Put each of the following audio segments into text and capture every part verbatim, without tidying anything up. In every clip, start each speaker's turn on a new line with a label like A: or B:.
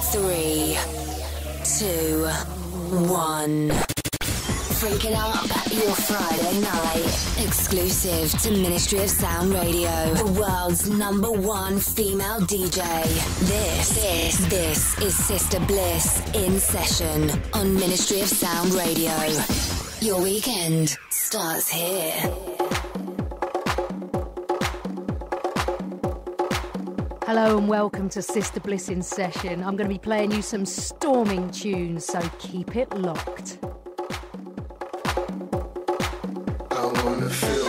A: Three, two, one. Freaking up your Friday night. Exclusive to Ministry of Sound Radio, the world's number one female D J. This, this, this is Sister Bliss in session on Ministry of Sound Radio. Your weekend starts here.
B: Hello and welcome to Sister Bliss in session. I'm going to be playing you some storming tunes, so keep it locked.
C: I wanna feel.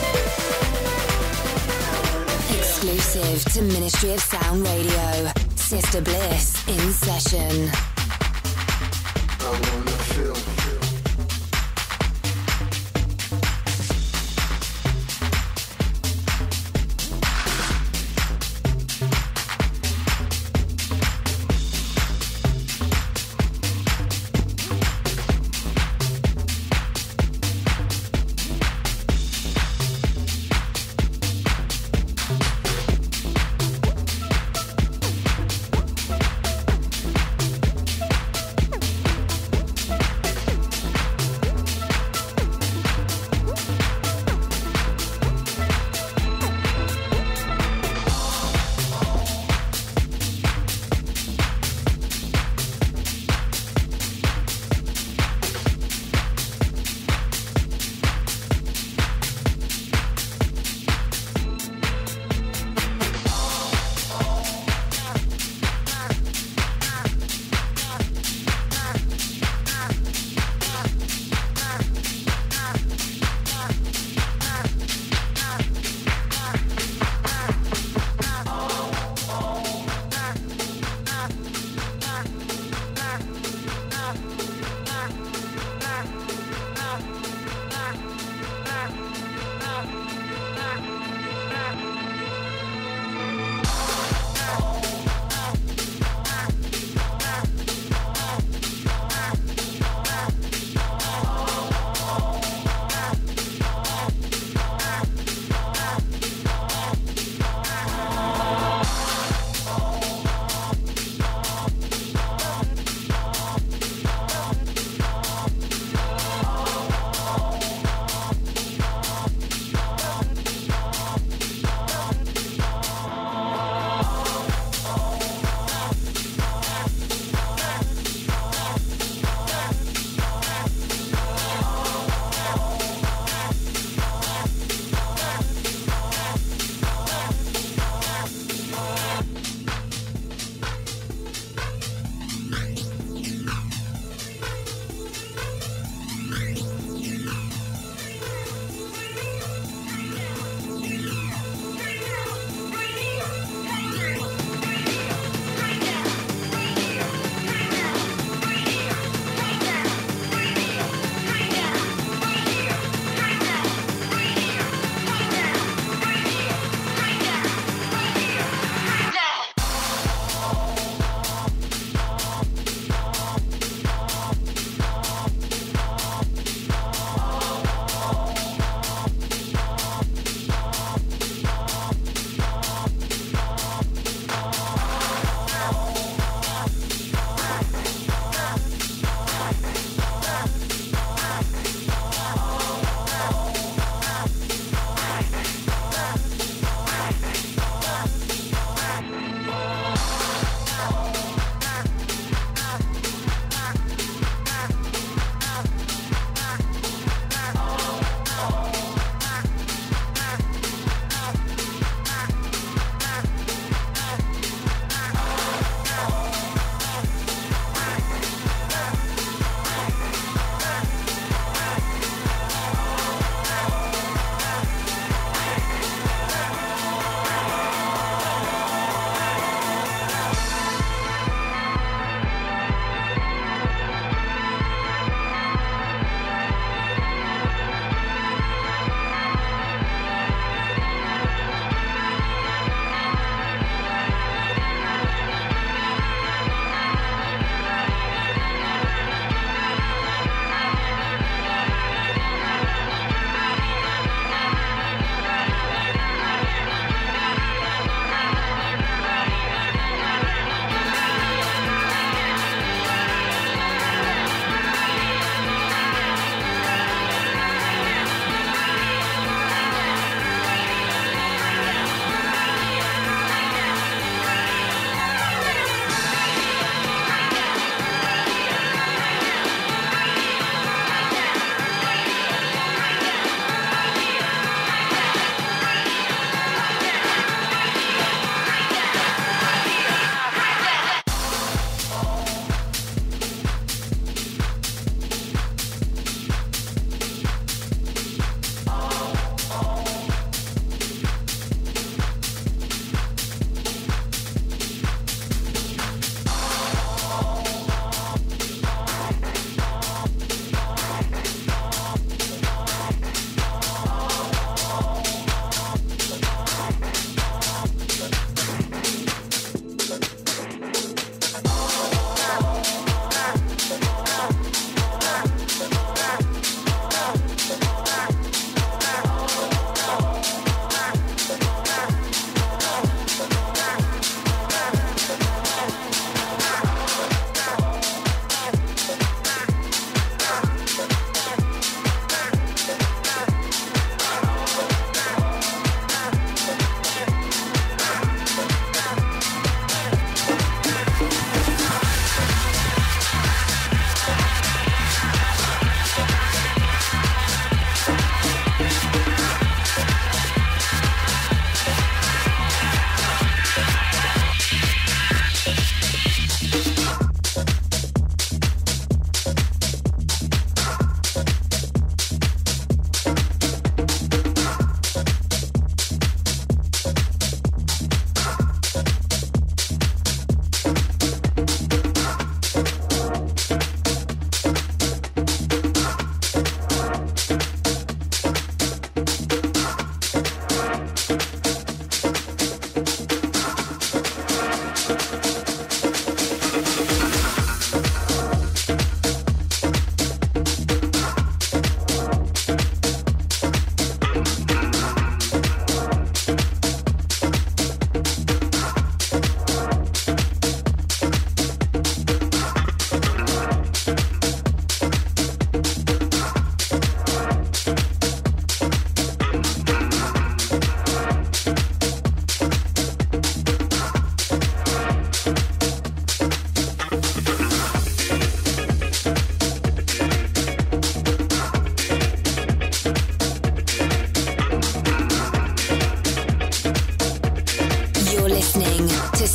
A: To Ministry of Sound Radio, Sister Bliss in session.
C: I wanna feel.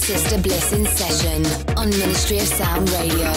A: Sister Bliss in session on Ministry of Sound Radio.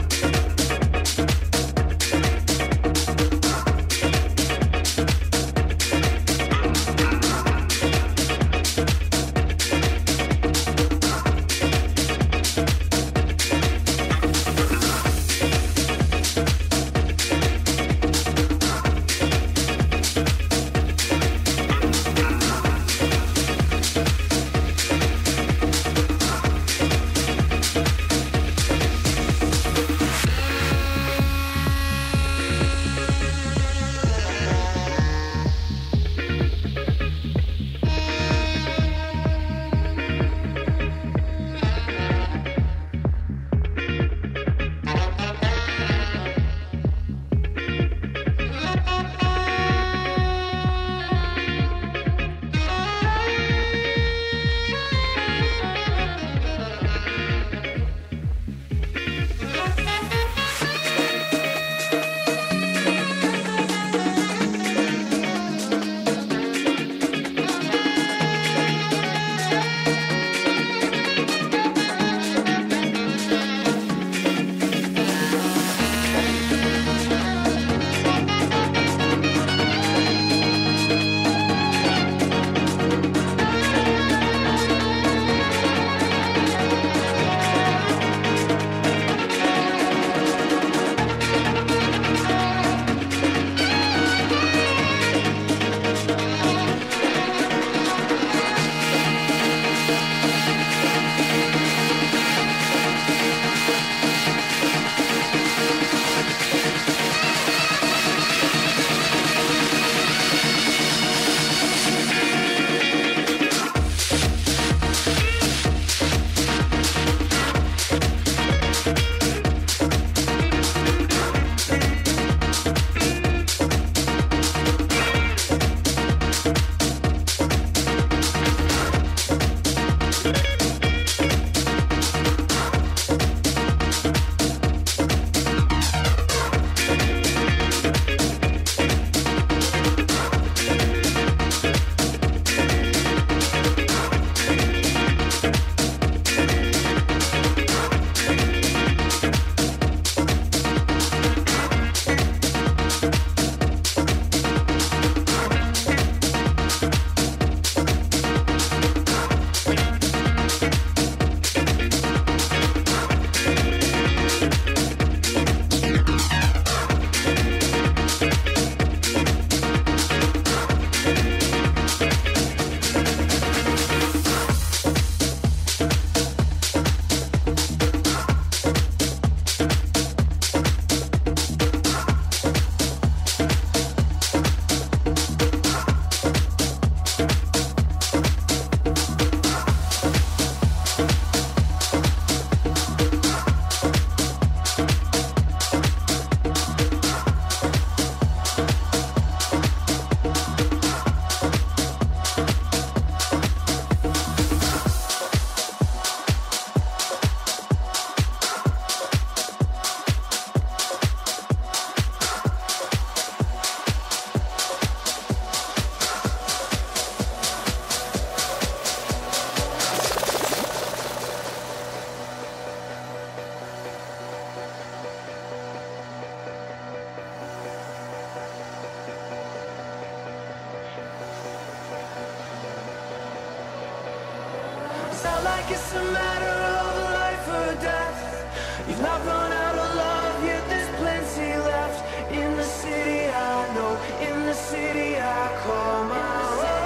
D: like it's a matter of life or death. You've not run out of love, yet there's plenty left. In the city I know, in the city I call my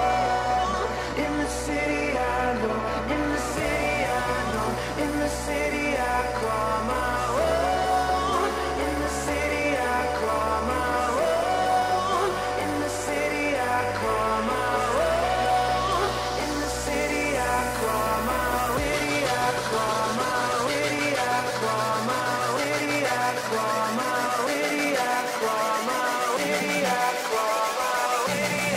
D: own. In the city I know, in the city I know, in the city I call my own. In the city I call my own. In the city I call my own. In the city I call my witty I call my witty I call my witty I call my witty I call my witty I call my witty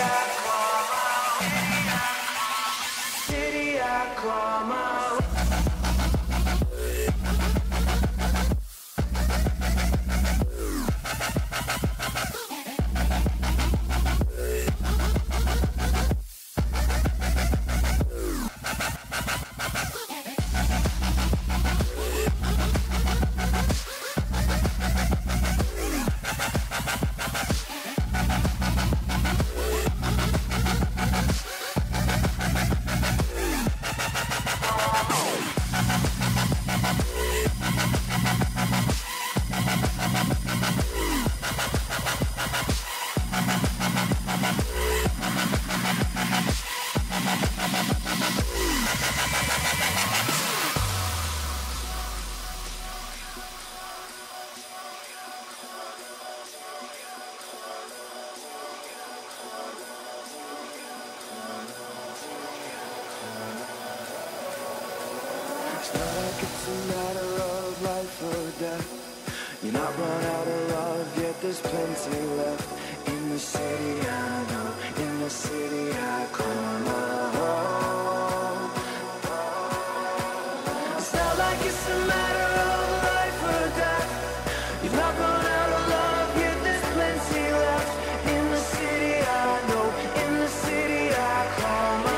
D: it's a matter of life or death. You're not run out of love yet, there's plenty left. In the city I know, in the city I call my home. It's not like it's a matter of life or death. You've not run out of love yet, there's plenty left. In the city I know, in the city I call my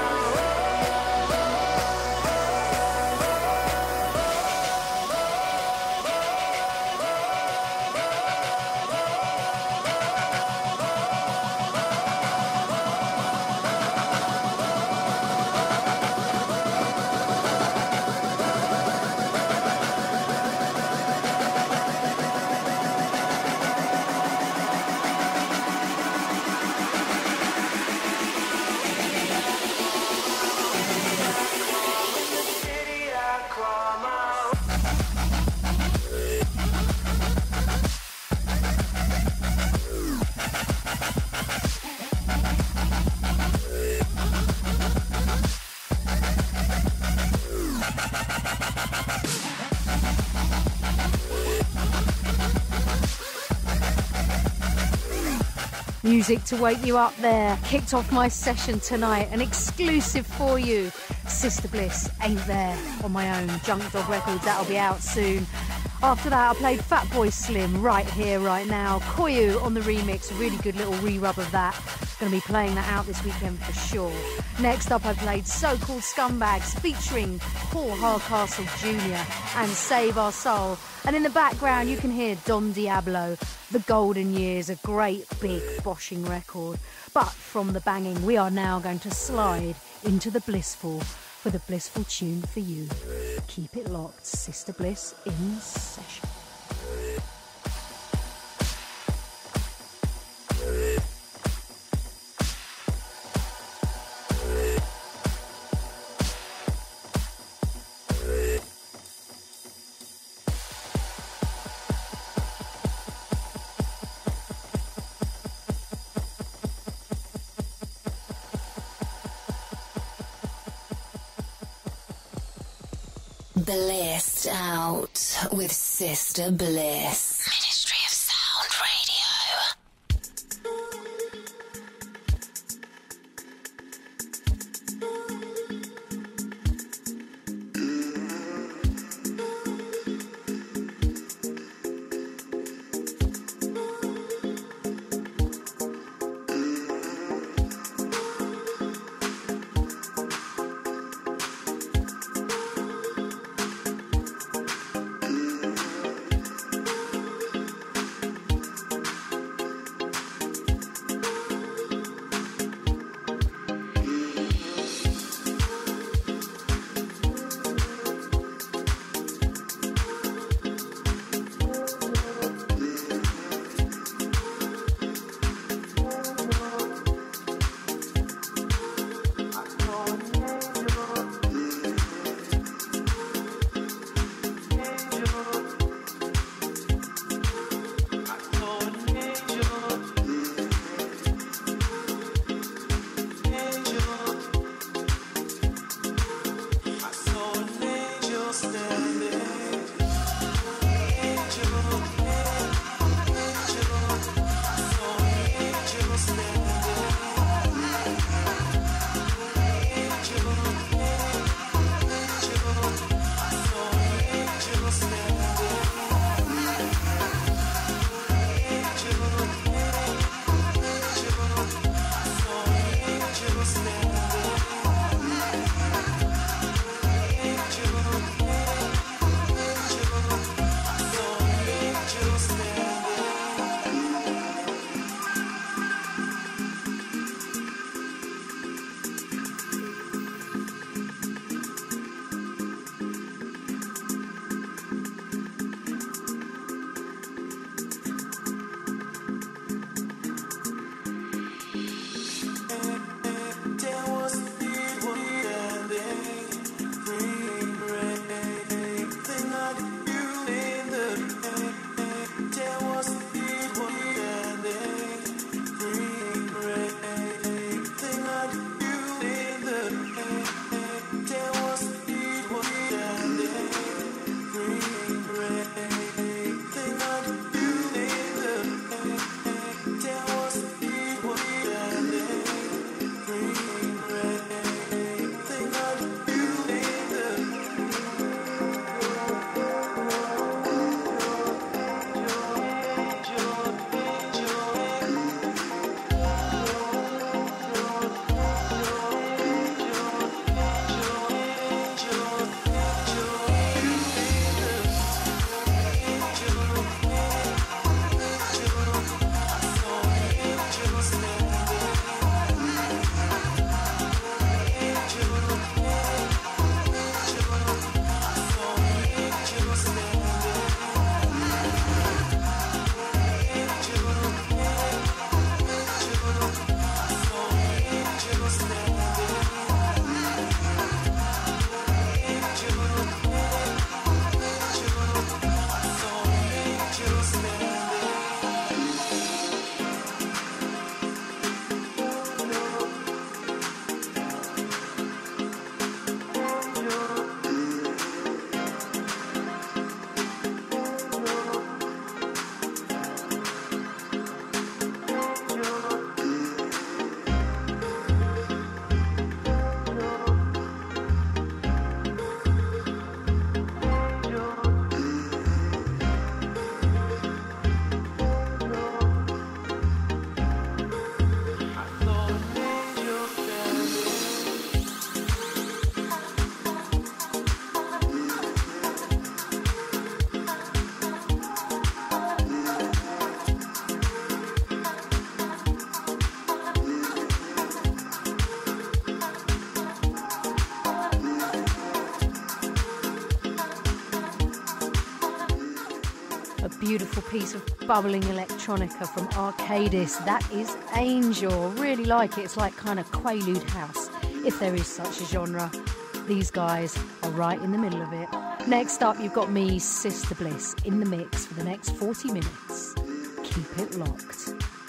B: Music to wake you up there. Kicked off my session tonight. An exclusive for you. Sister Bliss, Ain't There, on my own. Junk Dog Records, that'll be out soon. After that, I played Fatboy Slim, Right Here, Right Now. Koyu on the remix, a really good little re-rub of that. Going to be playing that out this weekend for sure. Next up, I played So-Called Scumbags featuring Paul Hardcastle Junior and Save Our Soul. And in the background, you can hear Don Diablo, The Golden Years, a great big boshing record. But from the banging, we are now going to slide into the blissful with a blissful tune for you. Keep it locked, Sister Bliss in session.
A: Blissed out with Sister Bliss. Ministry of Sound Radio.
D: Thank
B: A beautiful piece of bubbling electronica from Arcadis. That is Angel. Really like it. It's like kind of Quaalude house, if there is such a genre. These guys are right in the middle of it. Next up, you've got me, Sister Bliss, in the mix for the next forty minutes. Keep it locked.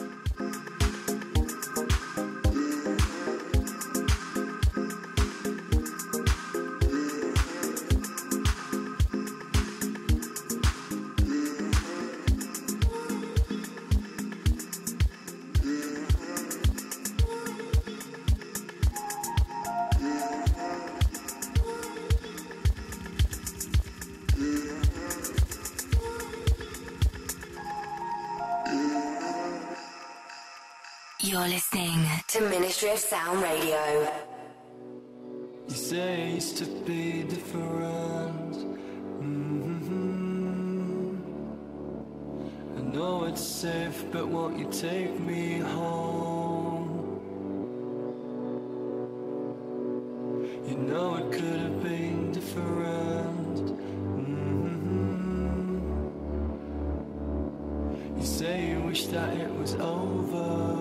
A: You're listening to Ministry of Sound Radio.
D: You say it used to be different. Mm-hmm. I know it's safe, but won't you take me home? You know it could have been different. Mm-hmm. You say you wish that it was over.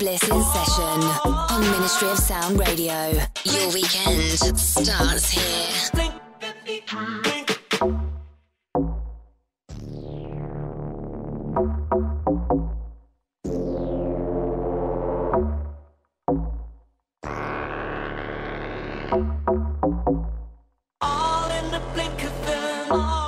A: Bliss in session on Ministry of Sound Radio. Your weekend starts here.
D: All in the blink of an eye.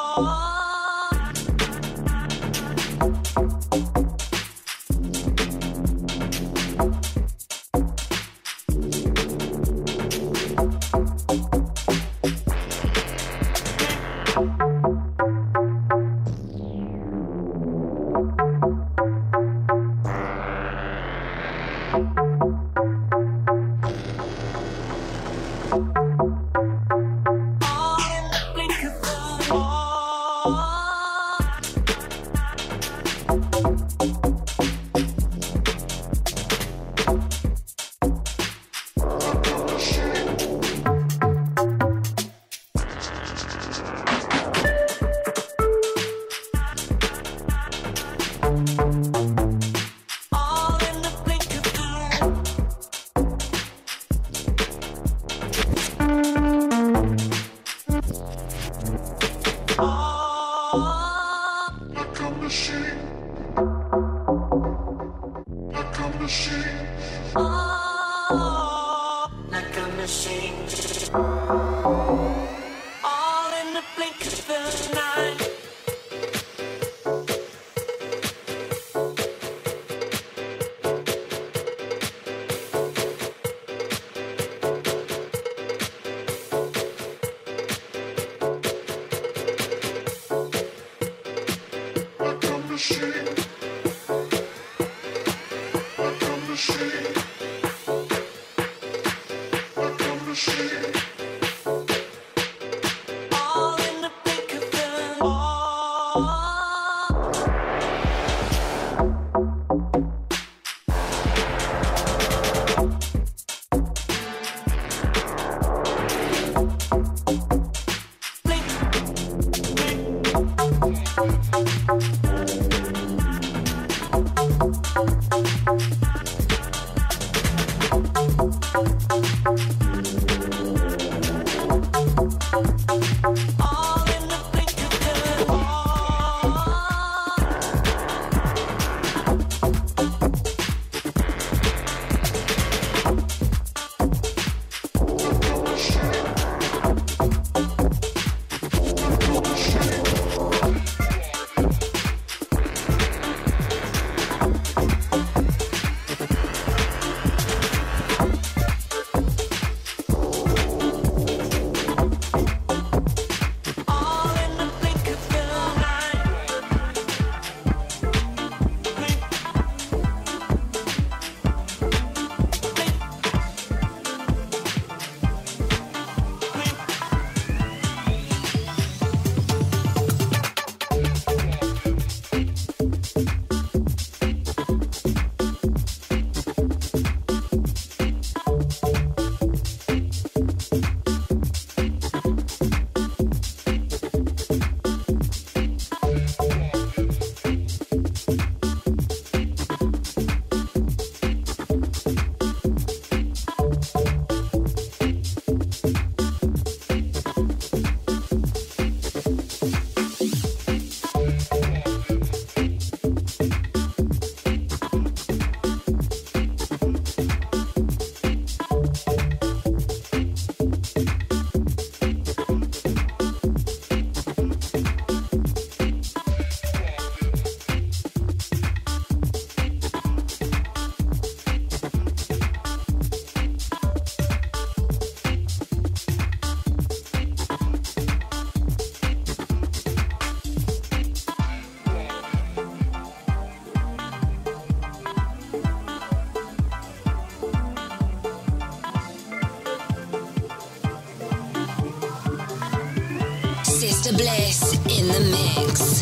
A: Sister Bliss in the mix.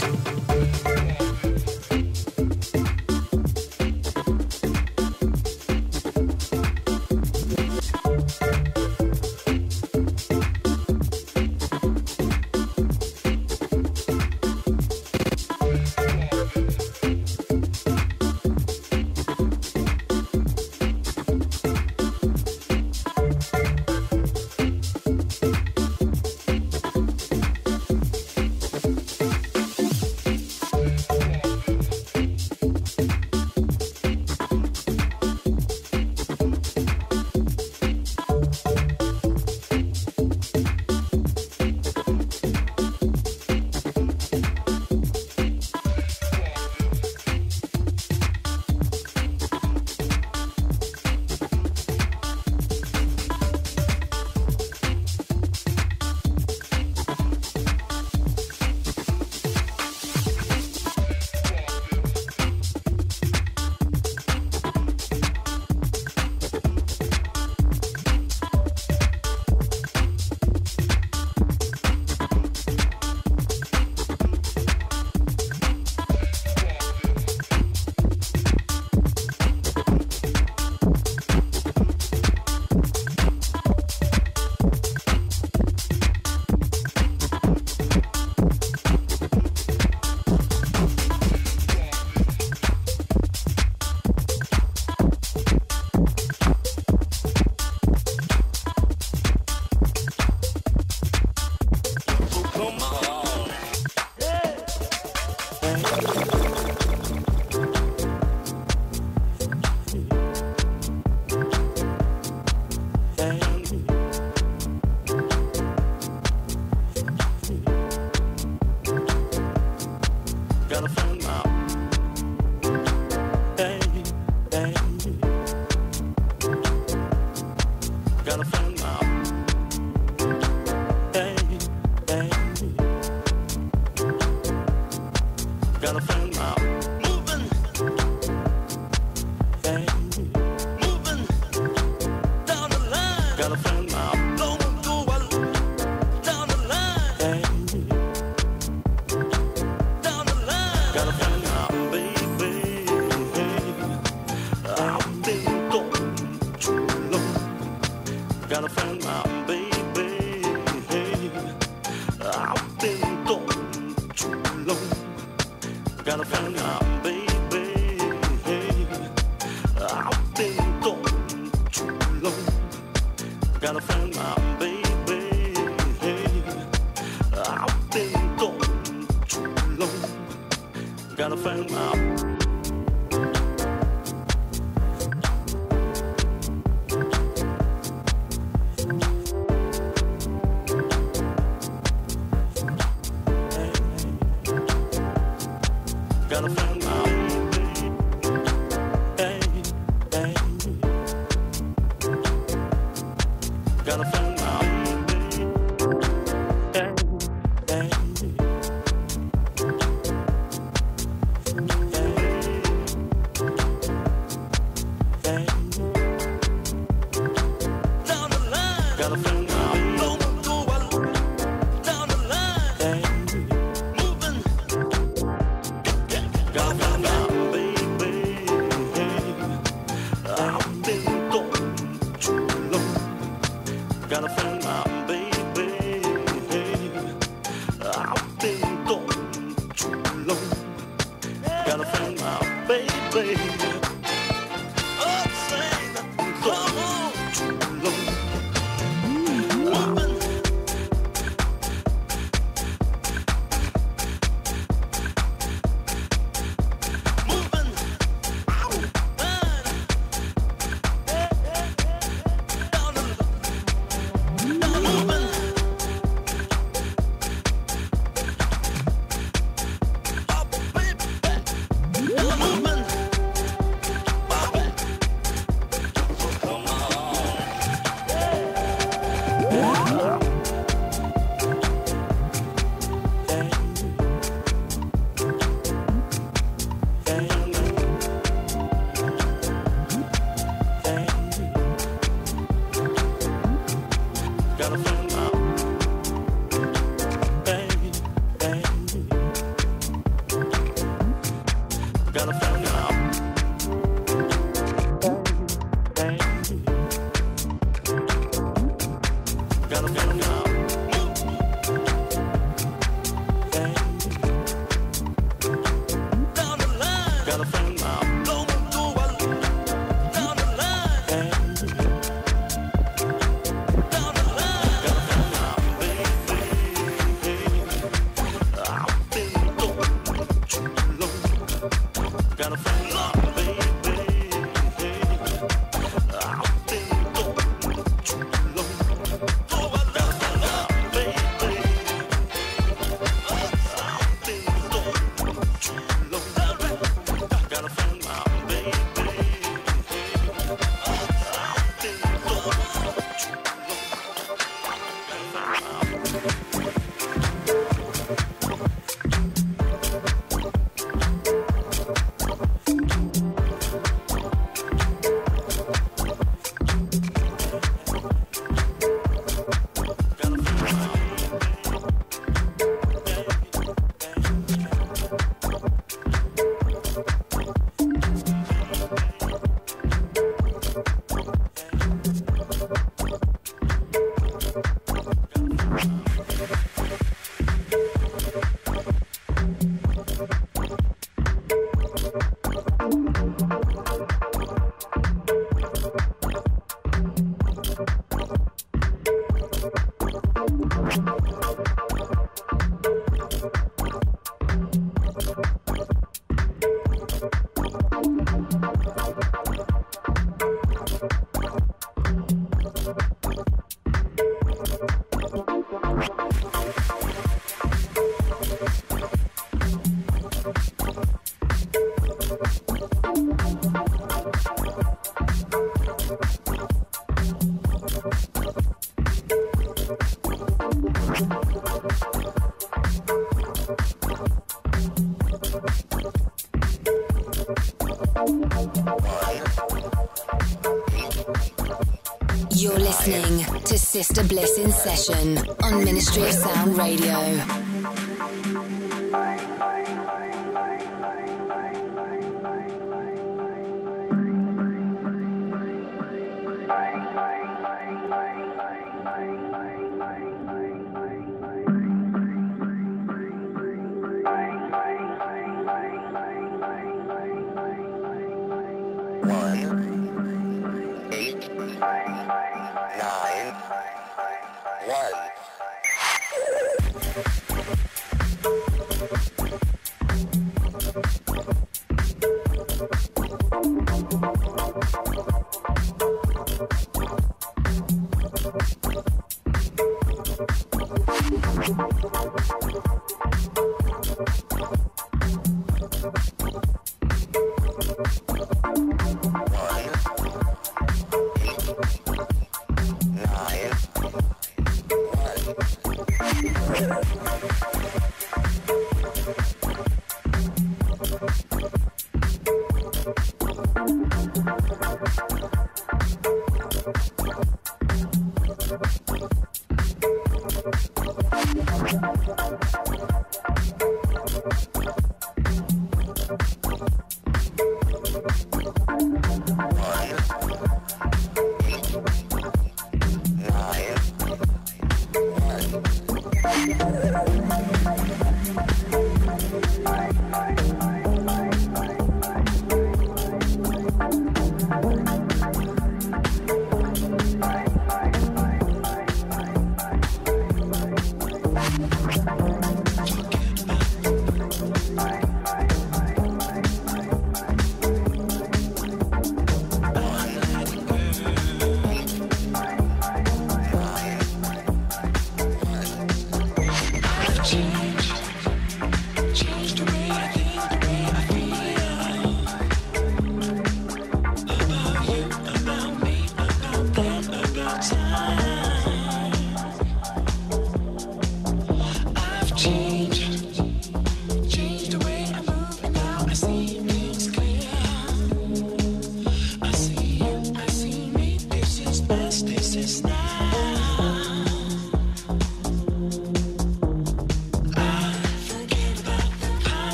A: You're listening to Sister Bliss in Session on Ministry of Sound Radio.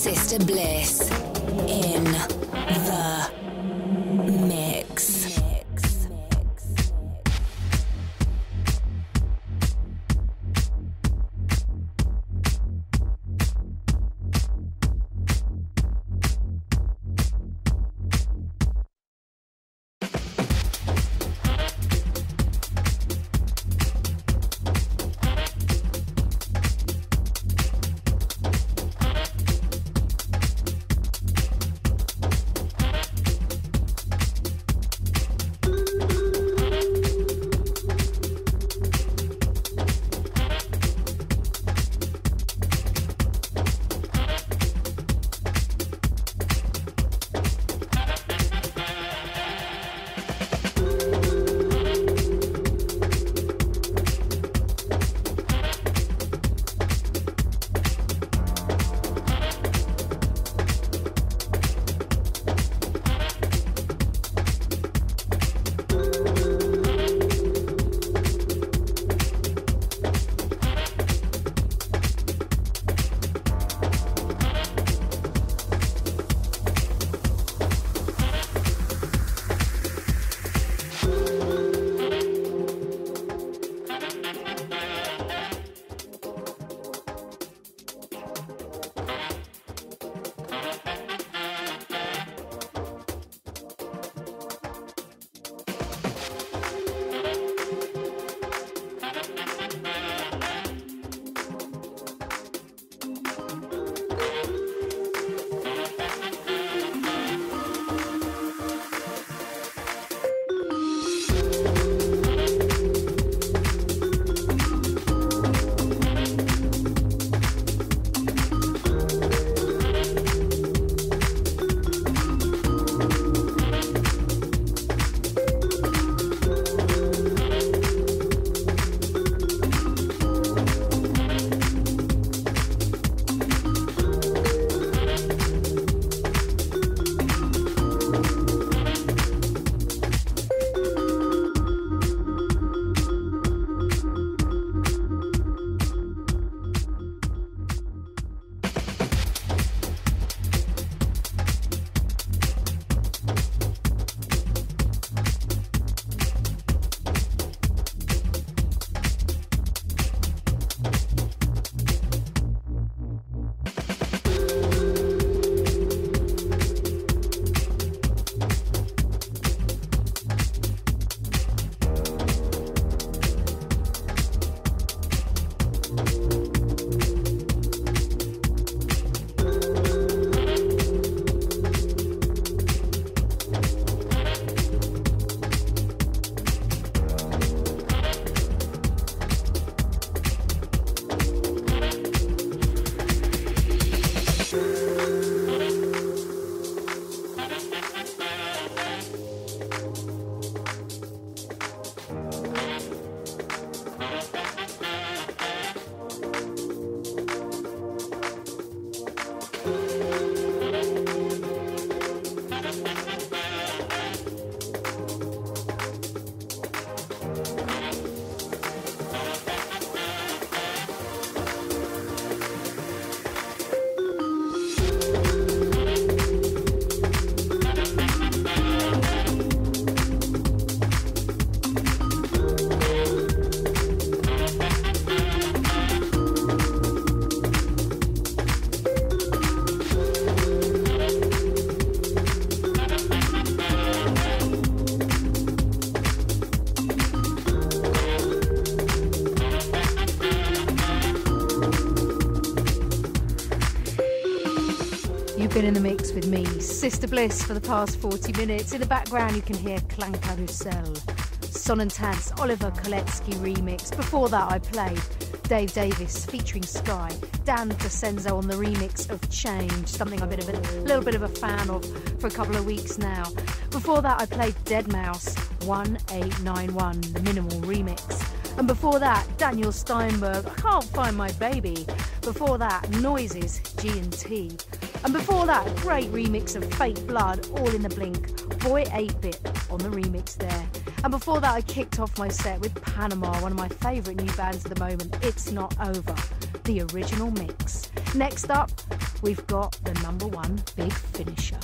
A: Sister Bliss in the mix.
B: Been in the mix with me, Sister Bliss, for the past forty minutes. In the background you can hear Clan Carousel, Son and Tance, Oliver Koletsky remix. Before that I played Dave Davis featuring Sky, Dan DeCenzo on the remix of Change, something I've been a bit, little bit of a fan of for a couple of weeks now. Before that I played deadmau five one eight nine one, the Minimal remix. And before that, Daniel Steinberg, I Can't Find My Baby. Before that, Noises, G and T. And before that, great remix of Fake Blood, All in the Blink, Boy eight bit on the remix there. And before that, I kicked off my set with Panama, one of my favourite new bands at the moment, It's Not Over, the original mix. Next up, we've got the number one big finisher.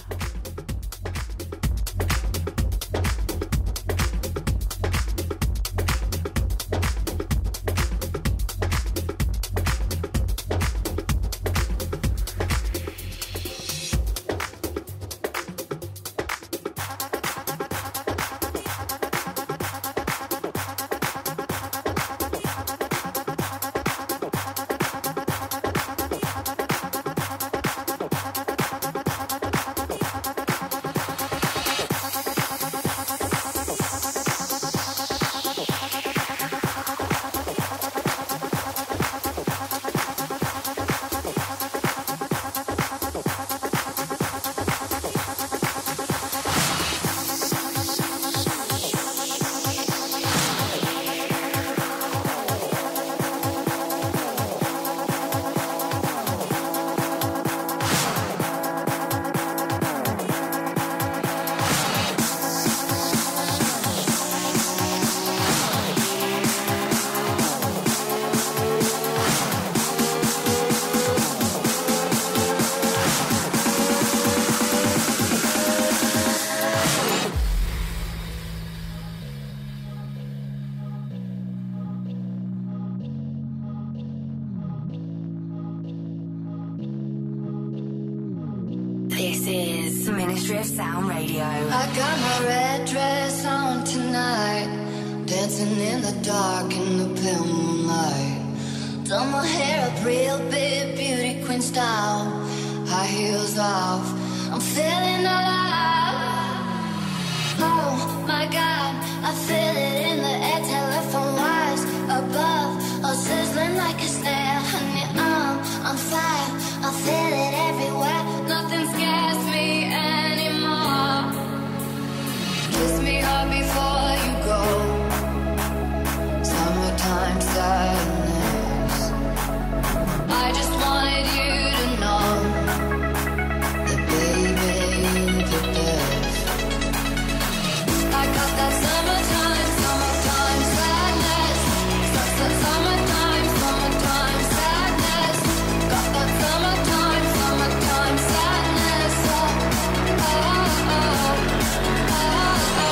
A: This is Ministry of Sound Radio.
E: I got my red dress on tonight, dancing in the dark in the pale moonlight. Done my hair up real big, beauty queen style, high heels off, I'm feeling alive. Oh my God, I feel it in the air, telephone wires above, all sizzling like a snare. Honey, I'm on fire, I feel it everywhere, nothing scares me anymore. Kiss me hard before you go, summertime sadness. I just wanted you to know that baby, you the best. I got that summertime, summertime sadness. Su- Summertime, summertime sadness. Got that summertime, summertime sadness. Oh, oh, oh, oh,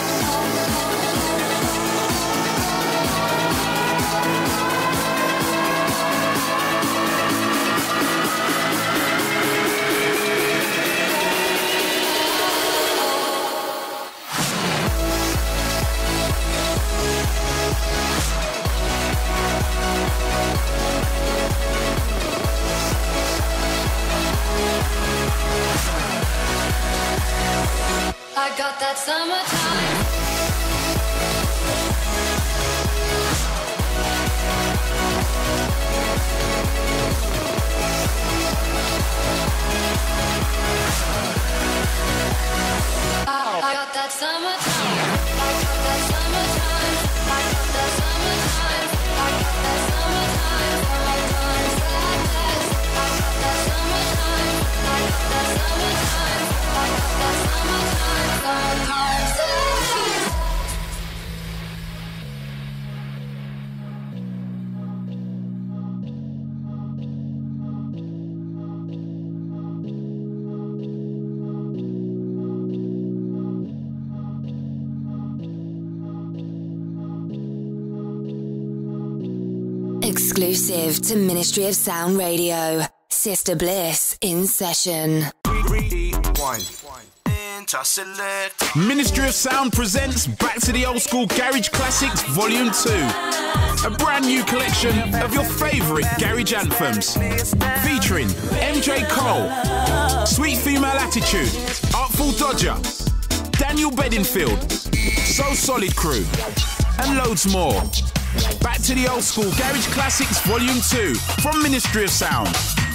E: I got that summertime. I got that summertime. I got that summertime. I got that summertime. I got that summertime. Summertime sadness. I got that summertime. I got that summertime. I got that summertime. Summertime sadness.
A: Exclusive to Ministry of Sound Radio. Sister Bliss in session.
F: Ministry of Sound presents Back to the Old School Garage Classics Volume two. A brand new collection of your favourite garage anthems. Featuring M J Cole, Sweet Female Attitude, Artful Dodger, Daniel Bedingfield, So Solid Crew, and loads more. Back to the Old School Garage Classics Volume two from Ministry of Sound.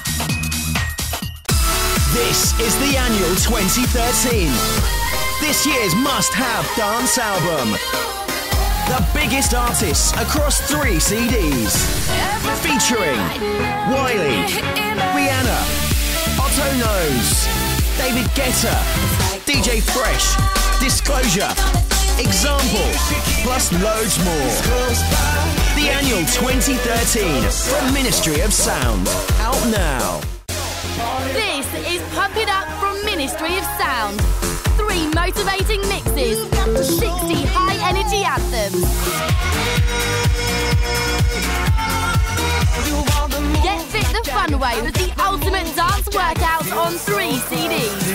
G: This is the annual twenty thirteen. This year's must-have dance album. The biggest artists across three C Ds. Featuring Wiley, Rihanna, Otto Knows, David Guetta, D J Fresh, Disclosure, Example, plus loads more. The annual twenty thirteen from Ministry of Sound. Out now.
H: This is Pump It Up from Ministry of Sound. Three motivating mixes, sixty high-energy anthems. Get fit the fun way with the ultimate dance workouts on three C Ds.